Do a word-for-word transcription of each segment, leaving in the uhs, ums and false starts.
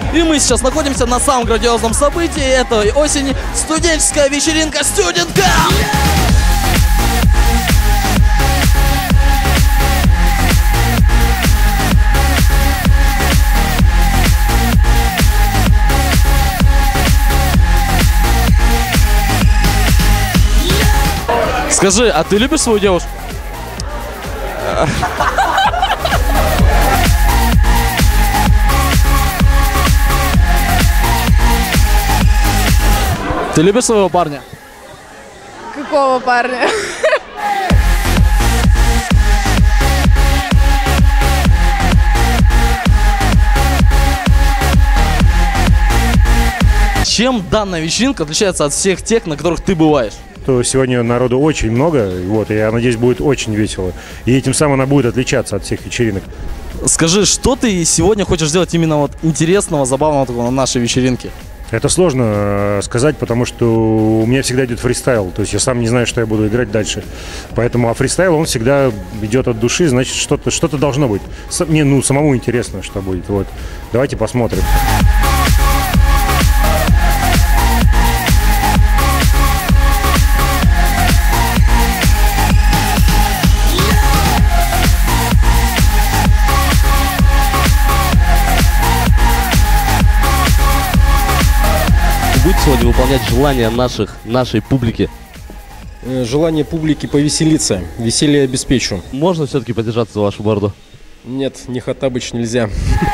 И мы сейчас находимся на самом грандиозном событии этой осени. Студенческая вечеринка Student Camp! Скажи, а ты любишь свою девушку? Ты любишь своего парня? Какого парня? Чем данная вечеринка отличается от всех тех, на которых ты бываешь? То сегодня народу очень много, вот, и я надеюсь, будет очень весело. И этим самым она будет отличаться от всех вечеринок. Скажи, что ты сегодня хочешь сделать именно вот интересного, забавного такого на нашей вечеринке? Это сложно сказать, потому что у меня всегда идет фристайл, то есть я сам не знаю, что я буду играть дальше. Поэтому, а фристайл, он всегда идет от души, значит, что-то что-то должно быть. Мне, ну, самому интересно, что будет. Вот. Давайте посмотрим. Будет сегодня выполнять желания наших, нашей публики? Желание публики повеселиться. Веселье обеспечу. Можно все-таки подержаться за вашу бороду? Нет, не Хоттабыч нельзя.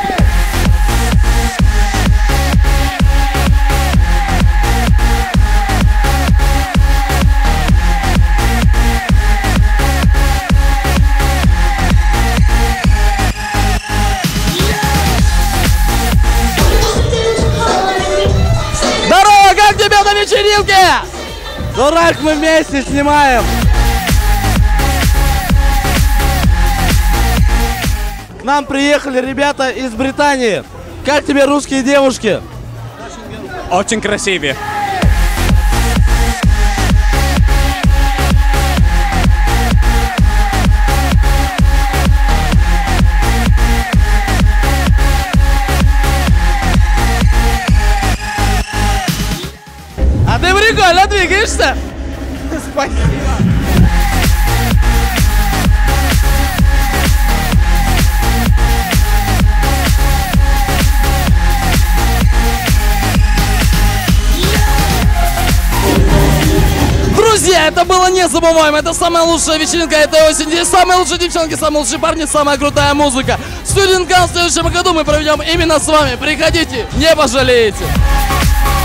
Как тебе на вечеринке? Дурак, мы вместе снимаем. К нам приехали ребята из Британии. Как тебе русские девушки? Очень красивые. А ты прикольно двигаешься? Спасибо. Друзья, это было незабываемо. Это самая лучшая вечеринка этой осени. Здесь самые лучшие девчонки, самые лучшие парни, самая крутая музыка. Student Camp в следующем году мы проведем именно с вами. Приходите, не пожалеете.